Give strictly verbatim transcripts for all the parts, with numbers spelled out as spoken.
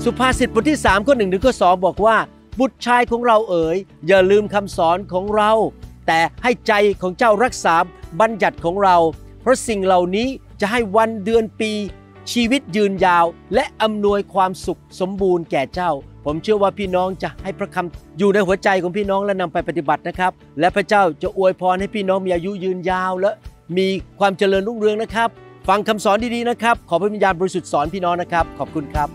สุภาษิตบทที่สามข้อหนึ่งถึงข้อสองบอกว่าบุตรชายของเราเอ๋ยอย่าลืมคำสอนของเราแต่ให้ใจของเจ้ารักษาบัญญัติของเราเพราะสิ่งเหล่านี้จะให้วันเดือนปีชีวิตยืนยาวและอำนวยความสุขสมบูรณ์แก่เจ้าผมเชื่อว่าพี่น้องจะให้พระคำอยู่ในหัวใจของพี่น้องและนำไปปฏิบัตินะครับและพระเจ้าจะอวยพรให้พี่น้องมีอายุยืนยาวและมีความเจริญรุ่งเรืองนะครับฟังคำสอนดีๆนะครับขอพระวิญญาณบริสุทธิ์สอนพี่น้องนะครับขอบคุณครับ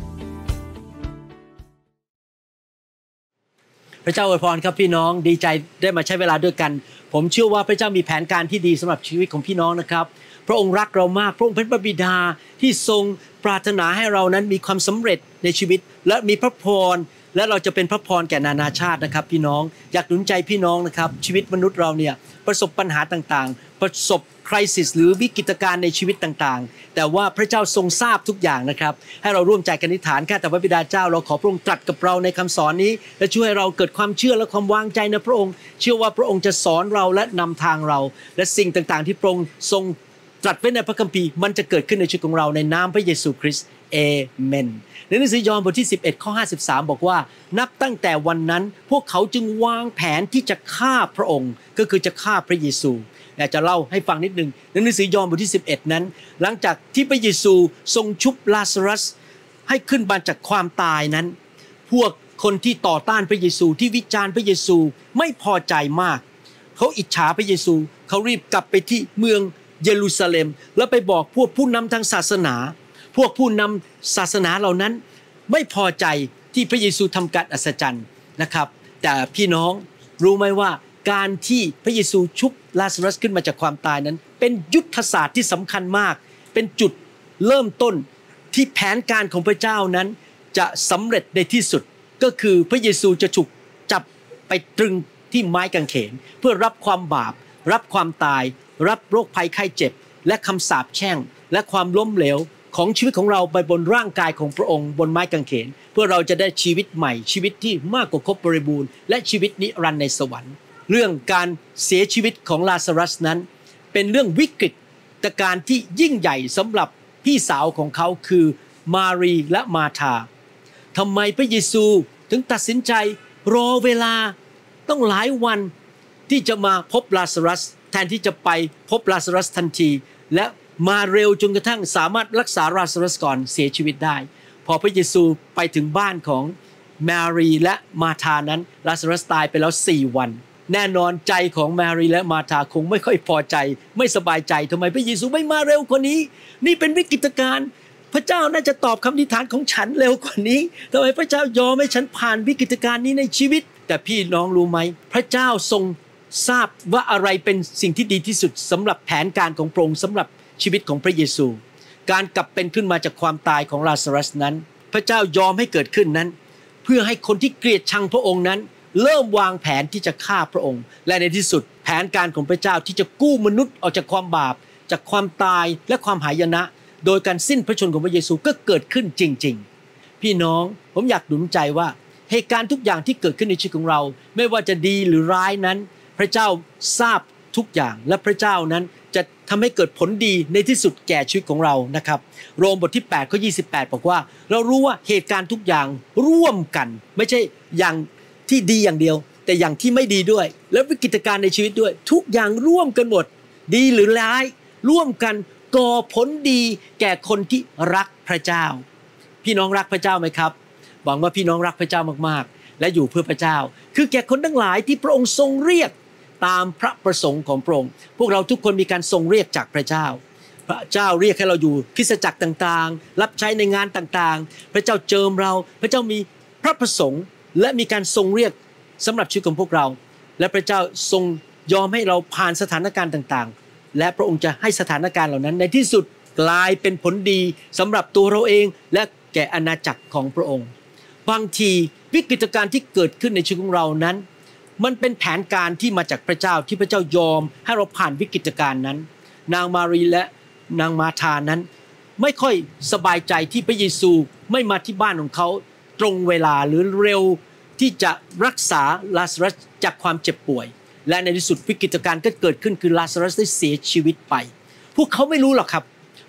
พระเจ้าอวยพรครับพี่น้องดีใจได้มาใช้เวลาด้วยกันผมเชื่อว่าพระเจ้ามีแผนการที่ดีสำหรับชีวิตของพี่น้องนะครับพระองค์รักเรามากพระองค์เป็นพระบิดาที่ทรงปรารถนาให้เรานั้นมีความสำเร็จในชีวิตและมีพระพรและเราจะเป็นพระพรแก่นานาชาตินะครับพี่น้องอยากหนุนใจพี่น้องนะครับชีวิตมนุษย์เราเนี่ยประสบปัญหาต่างๆประสบคริสิสหรือวิกฤตการณ์ในชีวิตต่างๆแต่ว่าพระเจ้าทรงทราบทุกอย่างนะครับให้เราร่วมใจกันอธิษฐานข้าแต่พระบิดาเจ้าเราขอพระองค์ตรัสกับเราในคำสอนนี้และช่วยให้เราเกิดความเชื่อและความวางใจในพระองค์เชื่อว่าพระองค์จะสอนเราและนำทางเราและสิ่งต่างๆที่พระองค์ทรงตรัสไว้ในพระคัมภีร์มันจะเกิดขึ้นในชีวิตของเราในนามพระเยซูคริสต์เอเมนในหนังสือยอห์นบทที่สิบเอ็ดข้อห้าสิบสามบอกว่านับตั้งแต่วันนั้นพวกเขาจึงวางแผนที่จะฆ่าพระองค์ก็คือจะฆ่าพระเยซูอยากจะเล่าให้ฟังนิดนึงในหนังสือยอห์นบทที่สิบเอ็ดนั้นหลังจากที่พระเยซูทรงชุบลาซารัสให้ขึ้นมาจากความตายนั้นพวกคนที่ต่อต้านพระเยซูที่วิจารณ์พระเยซูไม่พอใจมากเขาอิจฉาพระเยซูเขารีบกลับไปที่เมืองเยรูซาเล็มแล้วไปบอกพวกผู้นำทางศาสนาพวกผู้นำศาสนาเหล่านั้นไม่พอใจที่พระเยซูทำการอัศจรรย์นะครับแต่พี่น้องรู้ไหมว่าการที่พระเยซูชุบลาซารัสขึ้นมาจากความตายนั้นเป็นยุทธศาสตร์ที่สำคัญมากเป็นจุดเริ่มต้นที่แผนการของพระเจ้านั้นจะสำเร็จในที่สุดก็คือพระเยซูจะถูกจับไปตรึงที่ไม้กางเขนเพื่อรับความบาปรับความตายรับโรคภัยไข้เจ็บและคำสาปแช่งและความล้มเหลวของชีวิตของเราไปบนร่างกายของพระองค์บนไม้กางเขนเพื่อเราจะได้ชีวิตใหม่ชีวิตที่มากกว่าครบบริบูรณ์และชีวิตนิรันดร์ในสวรรค์เรื่องการเสียชีวิตของลาซารัสนั้นเป็นเรื่องวิกฤตการณ์ที่ยิ่งใหญ่สำหรับพี่สาวของเขาคือมารีและมาธาทำไมพระเยซูถึงตัดสินใจรอเวลาต้องหลายวันที่จะมาพบลาซารัสแทนที่จะไปพบลาซารัสทันทีและมาเร็วจนกระทั่งสามารถรักษาลาซารัสก่อนเสียชีวิตได้พอพระเยซูไปถึงบ้านของมารีและมาธานั้นลาซารัสตายไปแล้วสี่วันแน่นอนใจของมารีและมาธาคงไม่ค่อยพอใจไม่สบายใจทำไมพระเยซูไม่มาเร็วกว่านี้นี่เป็นวิกฤตการณ์พระเจ้าน่าจะตอบคำอธิษฐานของฉันเร็วกว่านี้ทำไมพระเจ้ายอมให้ฉันผ่านวิกฤตการณ์นี้ในชีวิตแต่พี่น้องรู้ไหมพระเจ้าทรงทราบว่าอะไรเป็นสิ่งที่ดีที่สุดสำหรับแผนการของพระองค์สำหรับชีวิตของพระเยซูการกลับเป็นขึ้นมาจากความตายของลาซารัสนั้นพระเจ้ายอมให้เกิดขึ้นนั้นเพื่อให้คนที่เกลียดชังพระองค์นั้นเริ่มวางแผนที่จะฆ่าพระองค์และในที่สุดแผนการของพระเจ้าที่จะกู้มนุษย์ออกจากความบาปจากความตายและความหายนะโดยการสิ้นพระชนม์ของพระเยซูก็เกิดขึ้นจริงๆพี่น้องผมอยากหนุนใจว่าเหตุการณ์ทุกอย่างที่เกิดขึ้นในชีวิตของเราไม่ว่าจะดีหรือร้ายนั้นพระเจ้าทราบทุกอย่างและพระเจ้านั้นจะทำให้เกิดผลดีในที่สุดแก่ชีวิตของเรานะครับโรมบทที่แปดข้อยี่สิบแปดบอกว่าเรารู้ว่าเหตุการณ์ทุกอย่างร่วมกันไม่ใช่อย่างที่ดีอย่างเดียวแต่อย่างที่ไม่ดีด้วยและวิกฤตการณ์ในชีวิตด้วยทุกอย่างร่วมกันหมดดีหรือร้ายร่วมกันก่อผลดีแก่คนที่รักพระเจ้าพี่น้องรักพระเจ้าไหมครับหวังว่าพี่น้องรักพระเจ้ามากๆและอยู่เพื่อพระเจ้าคือแก่คนทั้งหลายที่พระองค์ทรงเรียกตามพระประสงค์ของพระองค์พวกเราทุกคนมีการทรงเรียกจากพระเจ้าพระเจ้าเรียกให้เราอยู่คริสตจักรต่างๆรับใช้ในงานต่างๆพระเจ้าเจิมเราพระเจ้ามีพระประสงค์และมีการทรงเรียกสำหรับชีวิตของพวกเราและพระเจ้าทรงยอมให้เราผ่านสถานการณ์ต่างๆและพระองค์จะให้สถานการณ์เหล่านั้นในที่สุดกลายเป็นผลดีสำหรับตัวเราเองและแก่อาณาจักรของพระองค์บางทีวิกฤตการณ์ที่เกิดขึ้นในชีวิตของเรานั้นมันเป็นแผนการที่มาจากพระเจ้าที่พระเจ้ายอมให้เราผ่านวิกฤตการณ์นั้นนางมารีและนางมาธานั้นไม่ค่อยสบายใจที่พระเยซูไม่มาที่บ้านของเขาตรงเวลาหรือเร็วที่จะรักษาลาซารัสจากความเจ็บป่วยและในที่สุดวิกฤตการณ์ก็เกิดขึ้นคือลาซารัสได้เสียชีวิตไปพวกเขาไม่รู้หรอกครับ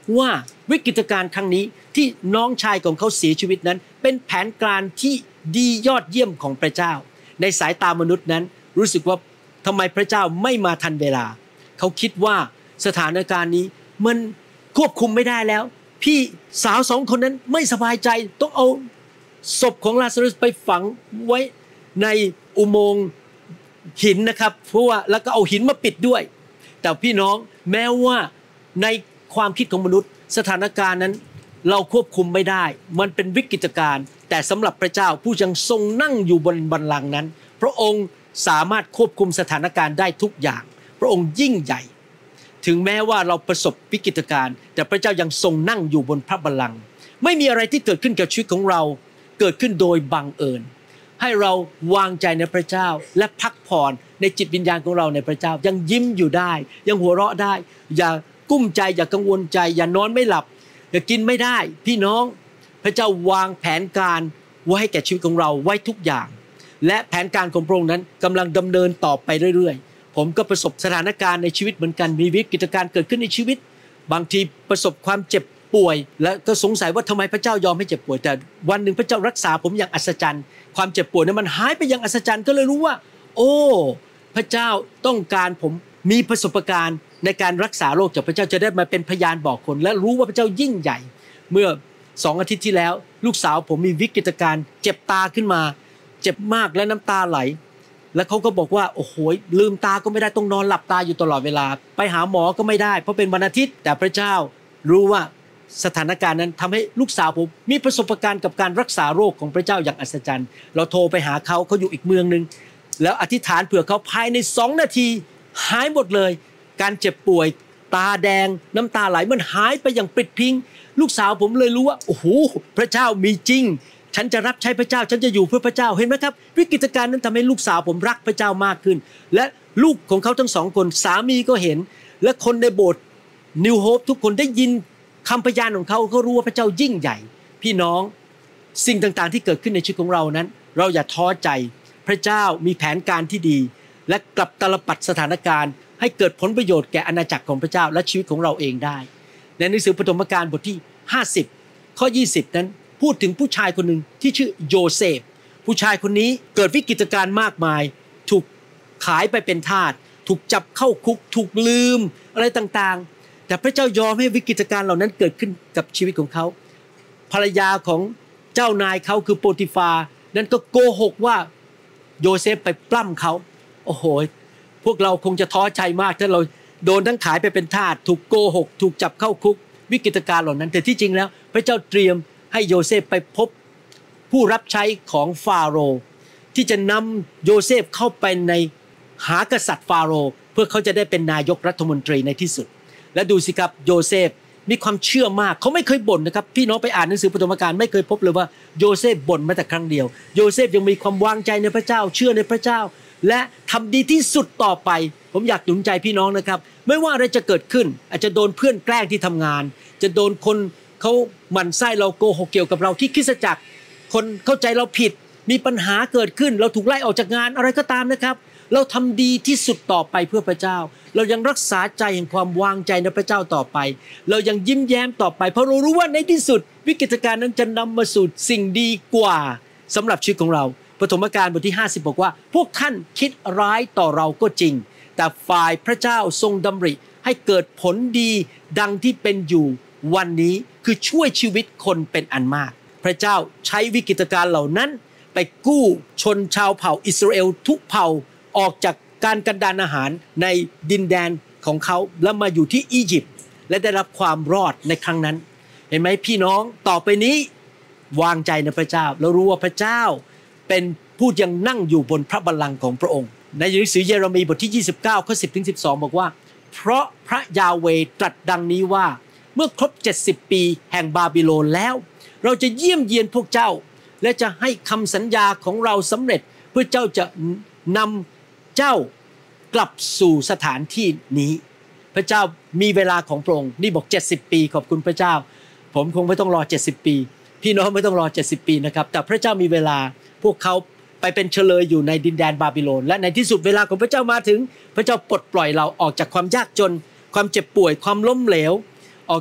ว่าวิกฤตการณ์ครั้งนี้ที่น้องชายของเขาเสียชีวิตนั้นเป็นแผนการที่ดียอดเยี่ยมของพระเจ้าในสายตามนุษย์นั้นรู้สึกว่าทำไมพระเจ้าไม่มาทันเวลาเขาคิดว่าสถานการณ์นี้มันควบคุมไม่ได้แล้วพี่สาวสองคนนั้นไม่สบายใจต้องเอาศพของลาซารุสไปฝังไว้ในอุโมงค์หินนะครับเพราะว่าแล้วก็เอาหินมาปิดด้วยแต่พี่น้องแม้ว่าในความคิดของมนุษย์สถานการณ์นั้นเราควบคุมไม่ได้มันเป็นวิกฤตการณ์แต่สำหรับพระเจ้าผู้ยังทรงนั่งอยู่บนบัลลังก์นั้นพระองค์สามารถควบคุมสถานการณ์ได้ทุกอย่างพระองค์ยิ่งใหญ่ถึงแม้ว่าเราประสบวิกฤตการณ์แต่พระเจ้ายังทรงนั่งอยู่บนพระบัลลังก์ไม่มีอะไรที่เกิดขึ้นกับชีวิตของเราเกิดขึ้นโดยบังเอิญให้เราวางใจในพระเจ้าและพักผ่อนในจิตวิญญาณของเราในพระเจ้ายังยิ้มอยู่ได้ยังหัวเราะได้อย่ากุ้มใจอย่ากังวลใจอย่านอนไม่หลับอย่ากินไม่ได้พี่น้องพระเจ้าวางแผนการไว้ให้แก่ชีวิตของเราไว้ทุกอย่างและแผนการของพระองค์นั้นกำลังดำเนินต่อไปเรื่อยๆผมก็ประสบสถานการณ์ในชีวิตเหมือนกันมีวิกฤตการณ์เกิดขึ้นในชีวิตบางทีประสบความเจ็บป่วยและก็สงสัยว่าทำไมพระเจ้ายอมให้เจ็บป่วยแต่วันหนึ่งพระเจ้ารักษาผมอย่างอัศจรรย์ความเจ็บป่วยนั้นมันหายไปอย่างอัศจรรย์ก็เลยรู้ว่าโอ้พระเจ้าต้องการผมมีประสบการณ์ในการรักษาโรคจากพระเจ้าจะได้มาเป็นพยานบอกคนและรู้ว่าพระเจ้ายิ่งใหญ่เมื่อสองอาทิตย์ที่แล้วลูกสาวผมมีวิกฤตการณ์เจ็บตาขึ้นมาเจ็บมากและน้ำตาไหลแล้วเขาก็บอกว่าโอ้โหลืมตาก็ไม่ได้ต้องนอนหลับตาอยู่ตลอดเวลาไปหาหมอก็ไม่ได้เพราะเป็นวันอาทิตย์แต่พระเจ้ารู้ว่าสถานการณ์นั้นทำให้ลูกสาวผมมีประสบการณ์กับการรักษาโรคของพระเจ้าอย่างอัศจรรย์เราโทรไปหาเขาเขาอยู่อีกเมืองนึงแล้วอธิษฐานเผื่อเขาภายในสองนาทีหายหมดเลยการเจ็บป่วยตาแดงน้ำตาไหลมันหายไปอย่างปลิดพลิ้งลูกสาวผมเลยรู้ว่าโอ้โหพระเจ้ามีจริงฉันจะรับใช้พระเจ้าฉันจะอยู่เพื่อพระเจ้าเห็นไหมครับวิกฤตการณ์นั้นทำให้ลูกสาวผมรักพระเจ้ามากขึ้นและลูกของเขาทั้งสองคนสามีก็เห็นและคนในโบสถ์นิวโฮปทุกคนได้ยินคำพยานของเขาเขารู้ว่าพระเจ้ายิ่งใหญ่พี่น้องสิ่งต่างๆที่เกิดขึ้นในชีวิตของเรานั้นเราอย่าท้อใจพระเจ้ามีแผนการที่ดีและกลับตลปัดสถานการณ์ให้เกิดผลประโยชน์แก่อาณาจักรของพระเจ้าและชีวิตของเราเองได้ในหนังสือปฐมกาลบทที่ห้าสิบข้อยี่สิบนั้นพูดถึงผู้ชายคนหนึ่งที่ชื่อโยเซฟผู้ชายคนนี้เกิดวิกฤตการณ์มากมายถูกขายไปเป็นทาสถูกจับเข้าคุกถูกลืมอะไรต่างๆแต่พระเจ้ายอมให้วิกฤตการณ์เหล่านั้นเกิดขึ้นกับชีวิตของเขาภรรยาของเจ้านายเขาคือโปติฟานั้นก็โกหกว่าโยเซฟไปปล้ำเขาโอ้โหพวกเราคงจะท้อใจมากถ้าเราโดนทั้งขายไปเป็นทาสถูกโกหกถูกจับเข้าคุกวิกฤตการณ์เหล่านั้นแต่ที่จริงแล้วพระเจ้าเตรียมให้โยเซฟไปพบผู้รับใช้ของฟาโรห์ที่จะนำโยเซฟเข้าไปในหากษัตริย์ฟาโรห์เพื่อเขาจะได้เป็นนายกรัฐมนตรีในที่สุดและดูสิครับโยเซฟมีความเชื่อมากเขาไม่เคยบ่นนะครับพี่น้องไปอ่านหนังสือปฐมกาลไม่เคยพบเลยว่าโยเซฟบ่นแม้แต่ครั้งเดียวโยเซฟยังมีความวางใจในพระเจ้าเชื่อในพระเจ้าและทำดีที่สุดต่อไปผมอยากหนุนใจพี่น้องนะครับไม่ว่าอะไรจะเกิดขึ้นอาจจะโดนเพื่อนแกล้งที่ทำงานจะโดนคนเขาหมั่นไส้เราโกหกเกี่ยวกับเราที่คริสตจักรคนเข้าใจเราผิดมีปัญหาเกิดขึ้นเราถูกไล่ออกจากงานอะไรก็ตามนะครับเราทำดีที่สุดต่อไปเพื่อพระเจ้าเรายังรักษาใจแห่งความวางใจในพระเจ้าต่อไปเรายังยิ้มแย้มต่อไปเพราะเรารู้ว่าในที่สุดวิกฤตการณ์นั้นจะนำมาสู่สิ่งดีกว่าสำหรับชีวิตของเราปฐมกาลบทที่ห้าสิบบอกว่าพวกท่านคิดร้ายต่อเราก็จริงแต่ฝ่ายพระเจ้าทรงดำริให้เกิดผลดีดังที่เป็นอยู่วันนี้คือช่วยชีวิตคนเป็นอันมากพระเจ้าใช้วิกฤตการณ์เหล่านั้นไปกู้ชนชาวเผ่าอิสราเอลทุกเผ่าออกจากการกันดารอาหารในดินแดนของเขาแล้วมาอยู่ที่อียิปต์และได้รับความรอดในครั้งนั้นเห็นไหมพี่น้องต่อไปนี้วางใจในพระเจ้าแล้วรู้ว่าพระเจ้าเป็นผู้ยังนั่งอยู่บนพระบัลลังก์ของพระองค์ในหนังสือเยเรมีบทที่ยี่สิบเก้าข้อสิบถึงสิบสองบอกว่าเพราะพระยาเวห์ตรัสดังนี้ว่าเมื่อครบเจ็ดสิบปีแห่งบาบิโลนแล้วเราจะเยี่ยมเยียนพวกเจ้าและจะให้คำสัญญาของเราสำเร็จเพื่อเจ้าจะนำเจ้ากลับสู่สถานที่นี้พระเจ้ามีเวลาของพระองค์นี่บอกเจ็ดสิบปีขอบคุณพระเจ้าผมคงไม่ต้องรอเจ็ดสิบปีพี่น้องไม่ต้องรอเจ็ดสิบปีนะครับแต่พระเจ้ามีเวลาพวกเขาไปเป็นเฉลยอยู่ในดินแดนบาบิโลนและในที่สุดเวลาของพระเจ้ามาถึงพระเจ้าปลดปล่อยเราออกจากความยากจนความเจ็บป่วยความล้มเหลวออกจาก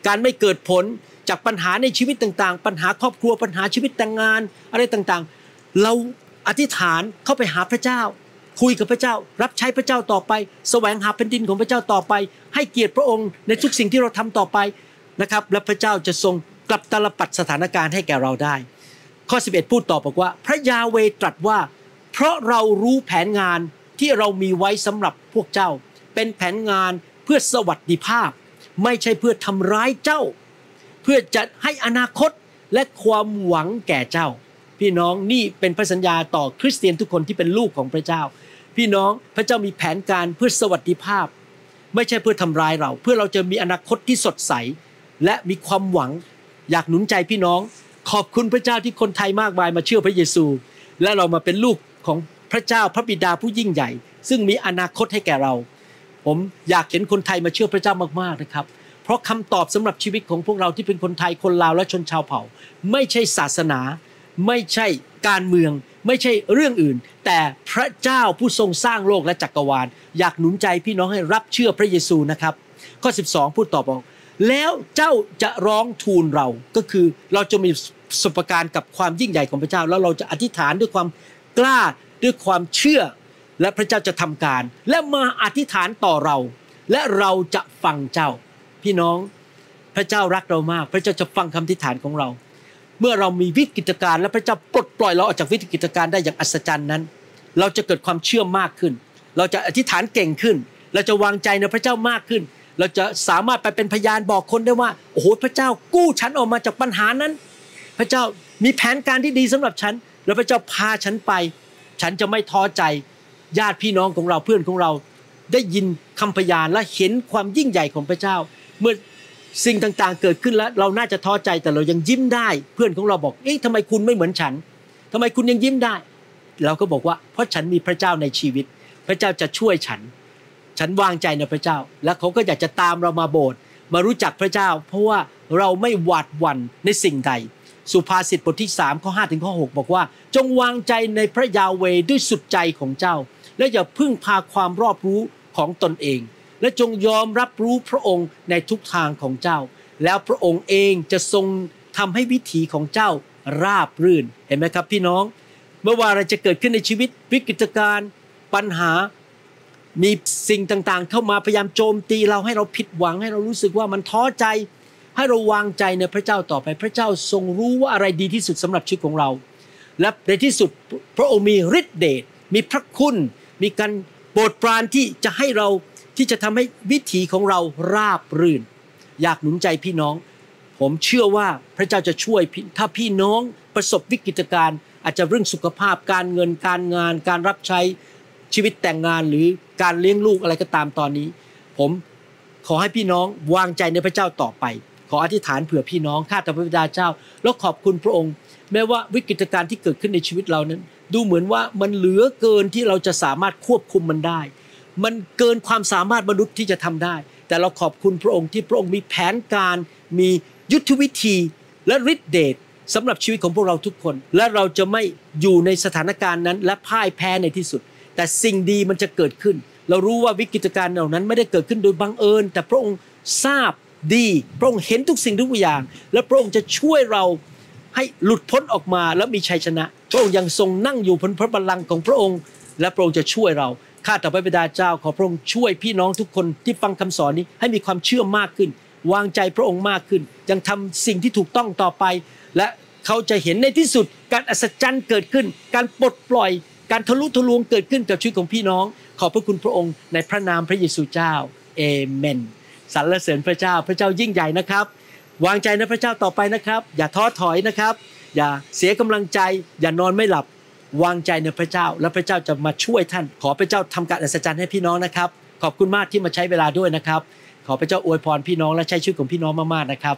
การไม่เกิดผลจากปัญหาในชีวิตต่างๆปัญหาครอบครัวปัญหาชีวิตแต่งงานอะไรต่างๆเราอธิษฐานเข้าไปหาพระเจ้าคุยกับพระเจ้ารับใช้พระเจ้าต่อไปแสวงหาแผ่นดินของพระเจ้าต่อไปให้เกียรติพระองค์ในทุกสิ่งที่เราทำต่อไปนะครับและพระเจ้าจะทรงกลับตาลปัดสถานการณ์ให้แก่เราได้ข้อสิบเอ็ดพูดต่อบอกว่าพระยาเวห์ตรัสว่าเพราะเรารู้แผนงานที่เรามีไว้สำหรับพวกเจ้าเป็นแผนงานเพื่อสวัสดิภาพไม่ใช่เพื่อทำร้ายเจ้าเพื่อจะให้อนาคตและความหวังแก่เจ้าพี่น้องนี่เป็นพระสัญญาต่อคริสเตียนทุกคนที่เป็นลูกของพระเจ้าพี่น้องพระเจ้ามีแผนการเพื่อสวัสดิภาพไม่ใช่เพื่อทำร้ายเราเพื่อเราจะมีอนาคตที่สดใสและมีความหวังอยากหนุนใจพี่น้องขอบคุณพระเจ้าที่คนไทยมากมายมาเชื่อพระเยซูและเรามาเป็นลูกของพระเจ้าพระบิดาผู้ยิ่งใหญ่ซึ่งมีอนาคตให้แก่เราผมอยากเห็นคนไทยมาเชื่อพระเจ้ามากๆนะครับเพราะคำตอบสำหรับชีวิตของพวกเราที่เป็นคนไทยคนลาวและชนชาวเผ่าไม่ใช่ศาสนาไม่ใช่การเมืองไม่ใช่เรื่องอื่นแต่พระเจ้าผู้ทรงสร้างโลกและจักรวาลอยากหนุนใจพี่น้องให้รับเชื่อพระเยซูนะครับข้อสิบสองพูดต่อบอกแล้วเจ้าจะร้องทูลเราก็คือเราจะมีประสบการณ์กับความยิ่งใหญ่ของพระเจ้าแล้วเราจะอธิษฐานด้วยความกล้าด้วยความเชื่อและพระเจ้าจะทำการและมาอธิษฐานต่อเราและเราจะฟังเจ้าพี่น้องพระเจ้ารักเรามากพระเจ้าจะฟังคำอธิษฐานของเราเมื่อเรามีวิกฤตการณ์และพระเจ้าปลดปล่อยเราออกจากวิกฤตการณ์ได้อย่างอัศจรรย์นั้นเราจะเกิดความเชื่อมากขึ้นเราจะอธิษฐานเก่งขึ้นเราจะวางใจในพระเจ้ามากขึ้นเราจะสามารถไปเป็นพยานบอกคนได้ว่าโอ้โหพระเจ้ากู้ฉันออกมาจากปัญหานั้นพระเจ้ามีแผนการที่ดีสำหรับฉันแล้วพระเจ้าพาฉันไปฉันจะไม่ท้อใจญาติพี่น้องของเราเพื่อนของเราได้ยินคำพยานและเห็นความยิ่งใหญ่ของพระเจ้าเมื่อสิ่งต่างๆเกิดขึ้นแล้วเราน่าจะท้อใจแต่เรายังยิ้มได้เพื่อนของเราบอกเอ๊ะทำไมคุณไม่เหมือนฉันทำไมคุณยังยิ้มได้เราก็บอกว่าเพราะฉันมีพระเจ้าในชีวิตพระเจ้าจะช่วยฉันฉันวางใจในพระเจ้าและเขาก็อยากจะตามเรามาโบสถ์มารู้จักพระเจ้าเพราะว่าเราไม่หวาดหวั่นในสิ่งใดสุภาษิตบทที่สามข้อห้าถึงข้อหกบอกว่าจงวางใจในพระยาเวห์ด้วยสุดใจของเจ้าและอย่าพึ่งพาความรอบรู้ของตนเองและจงยอมรับรู้พระองค์ในทุกทางของเจ้าแล้วพระองค์เองจะทรงทำให้วิถีของเจ้าราบรื่นเห็นไหมครับพี่น้องเมื่อว่าอะไรจะเกิดขึ้นในชีวิตวิกฤตการณ์ปัญหามีสิ่งต่างๆเข้ามาพยายามโจมตีเราให้เราผิดหวังให้เรารู้สึกว่ามันท้อใจให้เราวางใจในพระเจ้าต่อไปพระเจ้าทรงรู้ว่าอะไรดีที่สุดสำหรับชีวิตของเราและในที่สุดพระองค์มีฤทธิ์เดชมีพระคุณมีการโปรดปรานที่จะให้เราที่จะทำให้วิถีของเราราบรื่นอยากหนุนใจพี่น้องผมเชื่อว่าพระเจ้าจะช่วยถ้าพี่น้องประสบวิกฤตการณ์อาจจะเรื่องสุขภาพการเงินการงานการรับใช้ชีวิตแต่งงานหรือการเลี้ยงลูกอะไรก็ตามตอนนี้ผมขอให้พี่น้องวางใจในพระเจ้าต่อไปขออธิษฐานเผื่อพี่น้องข้าแต่พระบิดาเจ้าแล้วขอบคุณพระองค์แม้ว่าวิกฤตการณ์ที่เกิดขึ้นในชีวิตเรานั้นดูเหมือนว่ามันเหลือเกินที่เราจะสามารถควบคุมมันได้มันเกินความสามารถมนุษย์ที่จะทำได้แต่เราขอบคุณพระองค์ที่พระองค์มีแผนการมียุทธวิธีและฤทธิเดชสำหรับชีวิตของพวกเราทุกคนและเราจะไม่อยู่ในสถานการณ์นั้นและพ่ายแพ้ในที่สุดแต่สิ่งดีมันจะเกิดขึ้นเรารู้ว่าวิกฤตการณ์เหล่านั้นไม่ได้เกิดขึ้นโดยบังเอิญแต่พระองค์ทราบดีพระองค์เห็นทุกสิ่งทุกอย่างและพระองค์จะช่วยเราให้หลุดพ้นออกมาและมีชัยชนะพระองค์ยังทรงนั่งอยู่บนพระบัลลังก์ของพระองค์และพระองค์จะช่วยเราข้าแต่พระบิดาเจ้าขอพระองค์ช่วยพี่น้องทุกคนที่ฟังคำสอนนี้ให้มีความเชื่อมากขึ้นวางใจพระองค์มากขึ้นยังทำสิ่งที่ถูกต้องต่อไปและเขาจะเห็นในที่สุดการอัศจรรย์เกิดขึ้นการปลดปล่อยการทะลุทะลวงเกิดขึ้นกับชีวิตของพี่น้องขอบพระคุณพระองค์ในพระนามพระเยซูเจ้าเอเมนสรรเสริญพระเจ้าพระเจ้ายิ่งใหญ่นะครับวางใจในพระเจ้าต่อไปนะครับอย่าท้อถอยนะครับอย่าเสียกำลังใจอย่านอนไม่หลับวางใจในพระเจ้าและพระเจ้าจะมาช่วยท่านขอพระเจ้าทำการอัศจรรย์ให้พี่น้องนะครับขอบคุณมากที่มาใช้เวลาด้วยนะครับขอพระเจ้าอวยพรพี่น้องและใช้ชีวิตของพี่น้องมากๆนะครับ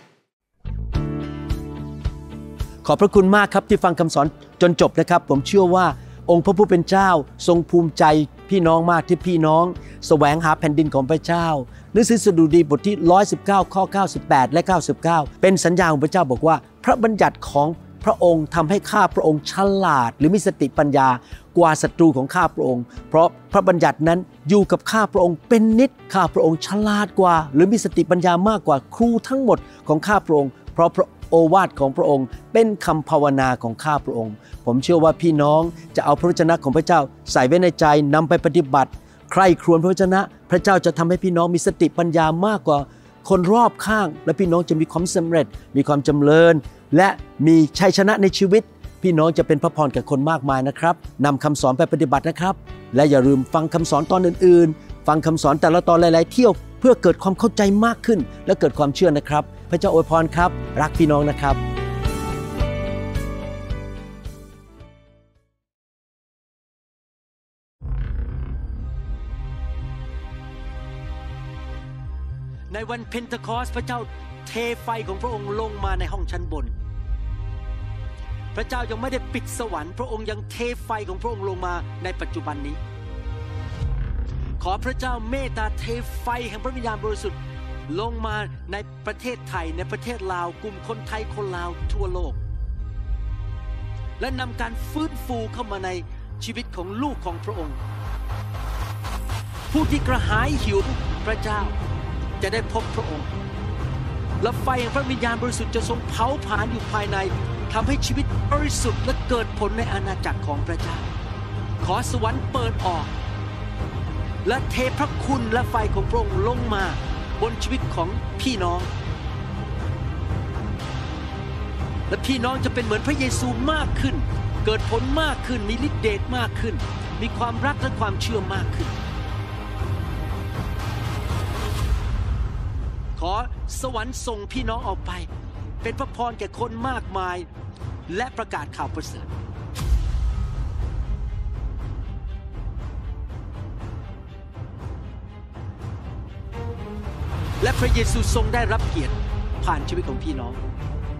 ขอบพระคุณมากครับที่ฟังคำสอนจนจบนะครับผมเชื่อว่าองค์พระผู้เป็นเจ้าทรงภูมิใจพี่น้องมากที่พี่น้องแสวงหาแผ่นดินของพระเจ้าหนังสือสดุดีบทที่หนึ่งร้อยสิบเก้าข้อเก้าสิบแปดและเก้าสิบเก้าเป็นสัญญาของพระเจ้าบอกว่าพระบัญญัติของพระองค์ทำให้ข้าพระองค์ฉลาดหรือมีสติปัญญากว่าศัตรูของข้าพระองค์เพราะพระบัญญัตินั้นอยู่กับข้าพระองค์เป็นนิจข้าพระองค์ฉลาดกว่าหรือมีสติปัญญามากกว่าครูทั้งหมดของข้าพระองค์เพราะพระโอวาทของพระองค์เป็นคำภาวนาของข้าพระองค์ผมเชื่อว่าพี่น้องจะเอาพระวจนะของพระเจ้าใส่ไว้ในใจนำไปปฏิบัติใคร่ครวญพระวจนะพระเจ้าจะทำให้พี่น้องมีสติปัญญามากกว่าคนรอบข้างและพี่น้องจะมีความสำเร็จมีความจำเริญและมีชัยชนะในชีวิตพี่น้องจะเป็นพระพรแก่คนมากมายนะครับนำคำสอนไปปฏิบัตินะครับและอย่าลืมฟังคำสอนตอนอื่นๆฟังคำสอนแต่ละตอนหลายๆเที่ยวเพื่อเกิดความเข้าใจมากขึ้นและเกิดความเชื่อนะครับพระเจ้าอวยพรครับรักพี่น้องนะครับในวันเพนเทคอสพระเจ้าเทไฟของพระองค์ลงมาในห้องชั้นบนพระเจ้ายังไม่ได้ปิดสวรรค์พระองค์ยังเทไฟของพระองค์ลงมาในปัจจุบันนี้ขอพระเจ้าเมตตาเทไฟแห่งพระวิญญาณบริสุทธิ์ลงมาในประเทศไทยในประเทศลาวกลุ่มคนไทยคนลาวทั่วโลกและนำการฟื้นฟูเข้ามาในชีวิตของลูกของพระองค์ผู้ที่กระหายหิวพระเจ้าจะได้พบพระองค์และไฟแห่งพระวิญญาณบริสุทธิ์จะทรงเผาผลาญอยู่ภายในทำให้ชีวิตบริสุทธิ์และเกิดผลในอาณาจักรของพระเจ้าขอสวรรค์เปิดออกและเทพระคุณและไฟของพระองค์ลงมาบนชีวิตของพี่น้องและพี่น้องจะเป็นเหมือนพระเยซูมากขึ้นเกิดผลมากขึ้นมีฤทธิ์เดชมากขึ้นมีความรักและความเชื่อมากขึ้นขอสวรรค์ส่งพี่น้องออกไปเป็นพระพรแก่คนมากมายและประกาศข่าวประเสริฐและพระเยซูทรงได้รับเกียรติผ่านชีวิตของพี่น้อง